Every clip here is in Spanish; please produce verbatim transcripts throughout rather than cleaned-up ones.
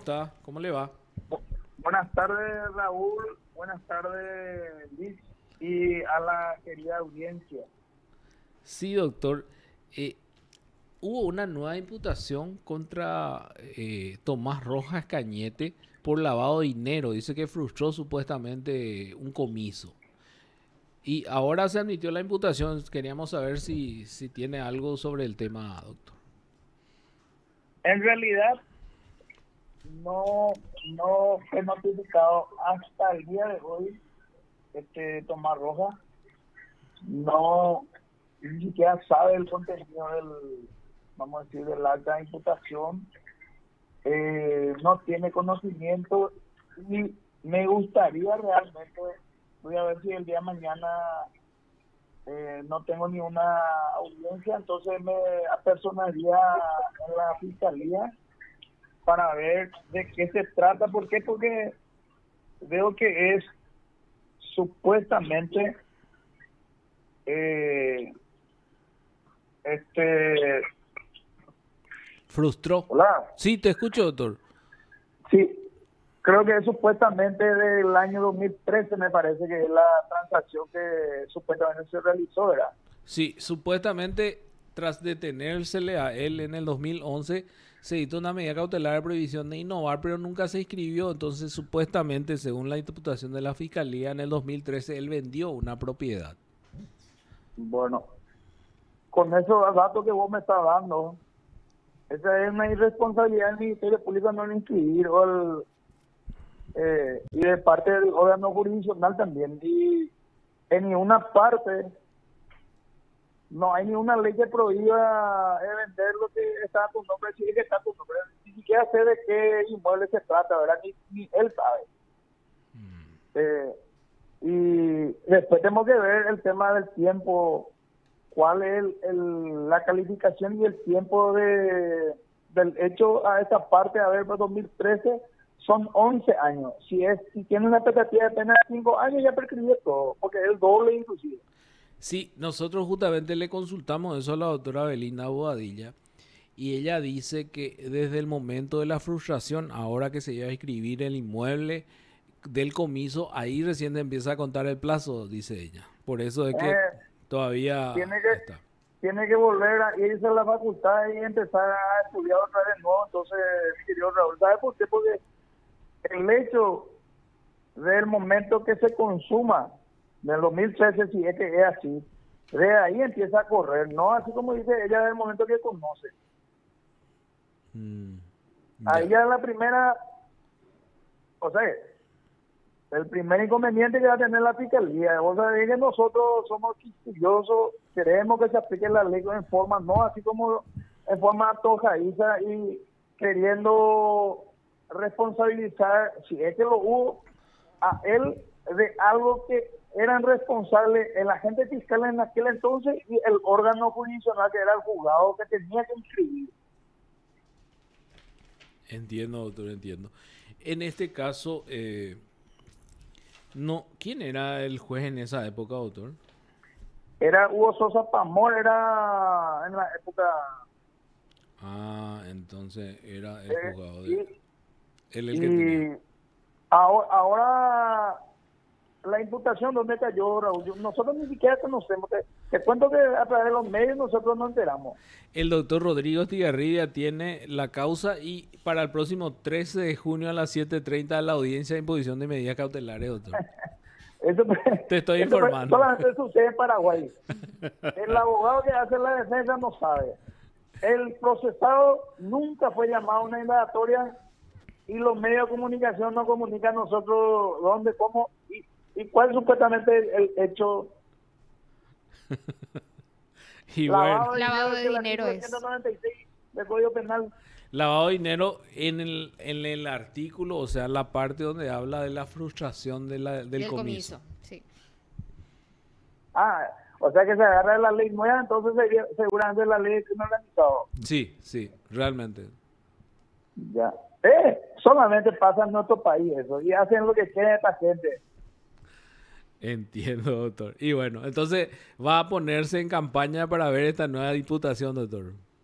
está? ¿Cómo le va? Buenas tardes, Raúl. Buenas tardes, Liz. Y a la querida audiencia. Sí, doctor. Eh, hubo una nueva imputación contra eh, Tomás Rojas Cañete por lavado de dinero. Dice que frustró supuestamente un comiso. Y ahora se admitió la imputación. Queríamos saber si, si tiene algo sobre el tema, doctor. En realidad, no, no fue notificado hasta el día de hoy este Tomás Rojas. No, ni siquiera sabe el contenido del, vamos a decir, del acta de imputación. Eh, no tiene conocimiento y me gustaría realmente, voy a ver si el día de mañana eh, no tengo ni una audiencia, entonces me apersonaría en la fiscalía para ver de qué se trata. ¿Por qué? Porque veo que es supuestamente eh, este ¿Frustró? hola Sí, te escucho, doctor. sí, creo que es supuestamente del año dos mil trece, me parece que es la transacción que supuestamente se realizó, ¿verdad? Sí, supuestamente tras detenérsele a él en el dos mil once se dictó una medida cautelar de prohibición de innovar, pero nunca se inscribió. Entonces, supuestamente, según la imputación de la fiscalía, en el dos mil trece él vendió una propiedad. Bueno, con esos datos que vos me estás dando, esa es una irresponsabilidad del Ministerio Público no inscribir o el, eh, y de parte del órgano jurisdiccional también. Y en ninguna parte no hay ninguna ley que prohíba eh, vender lo que está a tu nombre, si es que está a tu nombre. Ni siquiera sé de qué inmueble se trata, ¿verdad? Ni, ni él sabe. Eh, y después tenemos que ver el tema del tiempo, cuál es el, el, la calificación y el tiempo de del hecho a esta parte. A ver, para dos mil trece son once años. Si es si tiene una expectativa de apenas cinco años, ya prescribió todo, porque es el doble inclusive. Sí, nosotros justamente le consultamos eso a la doctora Belinda Bobadilla y ella dice que desde el momento de la frustración, ahora que se iba a inscribir el inmueble del comiso, ahí recién empieza a contar el plazo, dice ella. Por eso es que Eh, todavía tiene que está. tiene que volver a irse a la facultad y empezar a estudiar otra vez de nuevo. Entonces, mi querido Raúl, ¿sabe por qué? Porque el hecho del momento que se consuma del dos mil trece, si es que es así, de ahí empieza a correr, no así como dice ella, del momento que conoce. Mm, Ahí ya. ya es la primera, o sea, el primer inconveniente que va a tener la fiscalía. Vos sabés que nosotros somos quisquillosos, queremos que se aplique la ley en forma, no así como en forma antojadiza y queriendo responsabilizar, si es que lo hubo, a él de algo que eran responsables el agente fiscal en aquel entonces y el órgano jurisdiccional, que era el juzgado que tenía que inscribir. Entiendo, doctor, entiendo. En este caso, eh, no, ¿quién era el juez en esa época, doctor? Era Hugo Sosa Pamor, era en la época. Ah, entonces era el Eh, juzgado de y él el que tenía. y ahora, ahora la imputación, ¿dónde cayó, Raúl? Yo- nosotros ni siquiera conocemos. Te, te cuento que a través de los medios nosotros nos enteramos. El doctor Rodrigo Estigarribia tiene la causa y para el próximo trece de junio a las siete treinta la audiencia de imposición de medidas cautelares, doctor. Eso, Te estoy eso informando. solamente sucede en Paraguay. El abogado que hace la defensa no sabe. El procesado nunca fue llamado a una indagatoria y los medios de comunicación no comunican a nosotros dónde, cómo y, y cuál supuestamente el, el hecho. Y bueno, Lavado de Lavado dinero, de que el dinero artículo es. ciento noventa y seis del Código Penal. lavado de dinero en el, en el artículo, o sea, la parte donde habla de la frustración de la, del, Del comiso. comiso, sí. Ah, o sea que se agarra de la ley nueva, entonces sería, seguramente la ley de crimen organizado. Sí, sí, realmente. Ya. Eh, solamente pasa en nuestro país eso, y hacen lo que quieren esta gente. Entiendo, doctor. Y bueno, entonces va a ponerse en campaña para ver esta nueva diputación, doctor.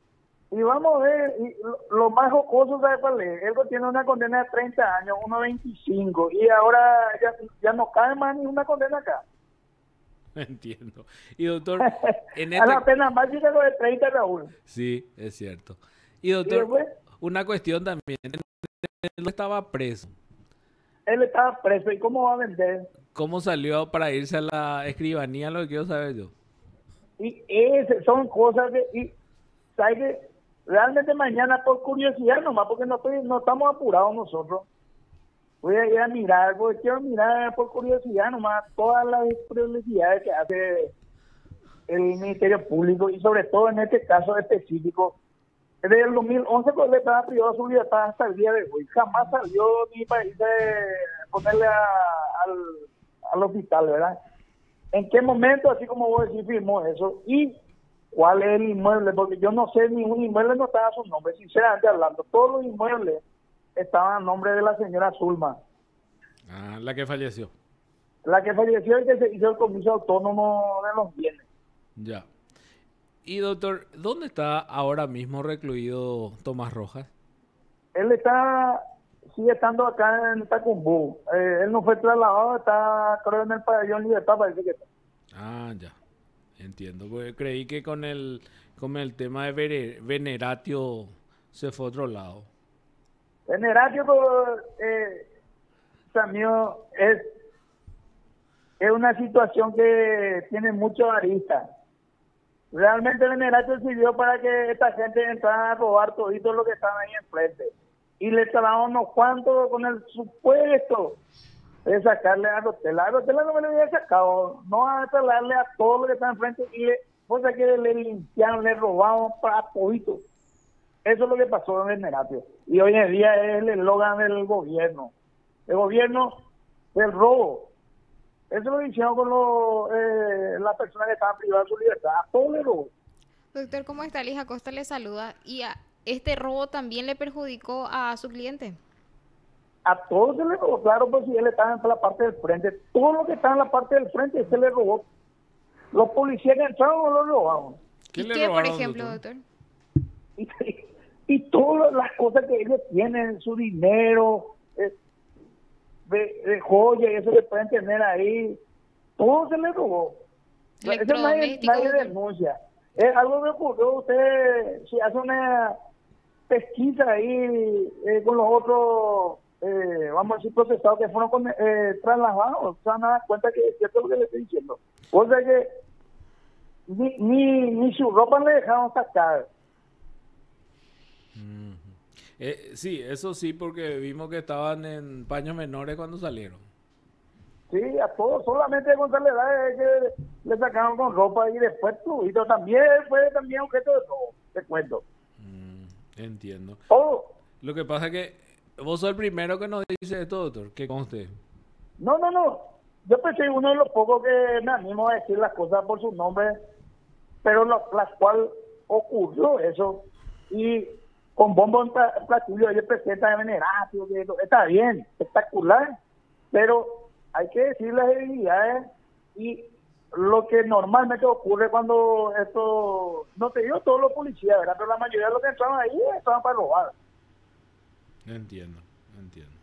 Y vamos a ver, y lo, lo más jocoso, ¿sabes cuál es? Él tiene una condena de treinta años, uno veinticinco, y ahora ya, ya no cae más ni una condena acá. Entiendo. Y doctor, en A este... la pena máxima lo de treinta, Raúl. Sí, es cierto. Y Y doctor, después, una cuestión también. Él estaba preso. él estaba preso, ¿y cómo va a vender? ¿Cómo salió para irse a la escribanía? Lo que quiero saber yo. Y ese, son cosas que, y, ¿sabes qué? Realmente mañana por curiosidad nomás, porque no, estoy, no estamos apurados nosotros. Voy a ir a mirar, porque quiero mirar por curiosidad nomás todas las publicidades que hace el Ministerio Público y sobre todo en este caso específico. Desde el dos mil once cuando le estaba privado de su libertad hasta el día de hoy. Jamás salió ni para irse a ponerle a, al, al hospital, ¿verdad? ¿En qué momento, así como vos decís, firmó eso? ¿Y cuál es el inmueble? Porque yo no sé, ni un inmueble no estaba a su nombre, sinceramente hablando. Todos los inmuebles estaban a nombre de la señora Zulma. Ah, la que falleció. La que falleció y que se hizo el comiso autónomo de los bienes. Ya. Y doctor, ¿dónde está ahora mismo recluido Tomás Rojas? Él está, sigue estando acá en Tacumbú. Eh, él no fue trasladado, está creo en el pabellón Libertad, parece que está. Ah, ya. Entiendo. Porque creí que con el, con el tema de vere- veneratio se fue a otro lado. Veneratio, eh, también es, es una situación que tiene mucho aristas. Realmente el Veneratio sirvió para que esta gente entrara a robar todito lo que estaba ahí enfrente. Y le trabajaron unos cuantos con el supuesto de sacarle a Rotela. A Rotela no me lo había sacado, no a trasladarle a todo lo que está enfrente y le, cosa que le limpiaron, le robaron para todito. Eso es lo que pasó en Veneratio. Y hoy en día es el eslogan del gobierno. El gobierno del robo. Eso lo hicieron con lo, eh, las personas que estaban privadas de su libertad. A todos les robó. Doctor, ¿cómo está? Liz Acosta le saluda. ¿Y a este robo también le perjudicó a su cliente? A todos se le robó, claro, pues si él estaba en la parte del frente. Todo lo que estaba en la parte del frente se le robó. Los policías que entraron no lo robaron. ¿Qué ¿Y le qué, por robaron, ejemplo, doctor? doctor? Y, y todas las cosas que ellos tienen, su dinero, eh, de, de joya y eso que pueden tener ahí, todo se le robó. Eso nadie, Electrodomésticos, nadie doctor. denuncia. Es algo que ocurrió, usted si hace una pesquisa ahí eh, con los otros, eh, vamos a decir, procesados que fueron con, eh, trasladados, se van a dar cuenta que es cierto lo que le estoy diciendo. O sea que ni, ni, ni su ropa le dejaron sacar. Ujú. Eh, sí, eso sí, porque vimos que estaban en paños menores cuando salieron. Sí, a todos, solamente con Soledad es que le sacaron con ropa y después Pluvito también fue también objeto de robo, te cuento. Mm, entiendo. Todo. Lo que pasa es que vos sos el primero que nos dice esto, doctor, que conste. No, no, no. Yo pues soy uno de los pocos que me animo a decir las cosas por su nombre, pero lo, las cual ocurrió eso y con bombo en pla- platillo ellos presentan de Veneratio, que eso está bien, espectacular, pero hay que decir las debilidades y lo que normalmente ocurre cuando esto, no te digo todos los policías, ¿verdad? Pero la mayoría de los que entraban ahí estaban para robar. Entiendo, entiendo.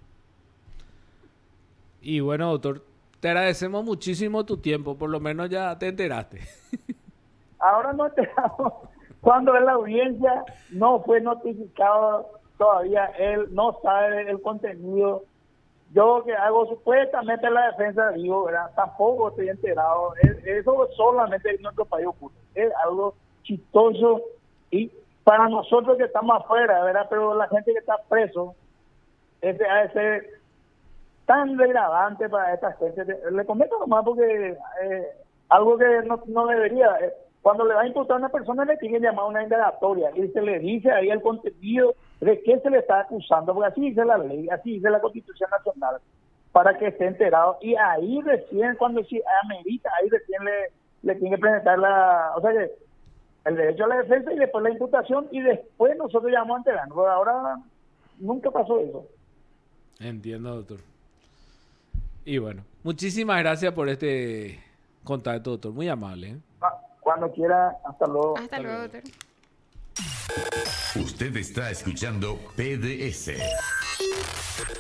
Y bueno, doctor, te agradecemos muchísimo tu tiempo, por lo menos ya te enteraste. Ahora no enteramos cuando en la audiencia no fue notificado todavía, él no sabe el contenido. Yo que hago supuestamente la defensa, digo, ¿verdad? Tampoco estoy enterado. Es- Eso solamente en nuestro país ocurre. Es algo chistoso y para nosotros que estamos afuera, ¿verdad? Pero la gente que está preso, ese ha de ser tan degradante para esta gente. Le comento nomás porque eh, algo que no, no debería. eh, Cuando le va a imputar a una persona le tiene que llamar a una indagatoria y se le dice ahí el contenido de qué se le está acusando, porque así dice la ley, así dice la Constitución Nacional, para que esté enterado. Y ahí recién, cuando si amerita, ahí recién le, le tiene que presentar la, o sea que el derecho a la defensa y después la imputación y después nosotros llamamos a enterarnos. Pero ahora nunca pasó eso. Entiendo, doctor. Y bueno, muchísimas gracias por este contacto, doctor. Muy amable, ¿eh? Cuando quiera, hasta luego. Hasta Hasta luego, luego. doctor. Usted está escuchando P D S.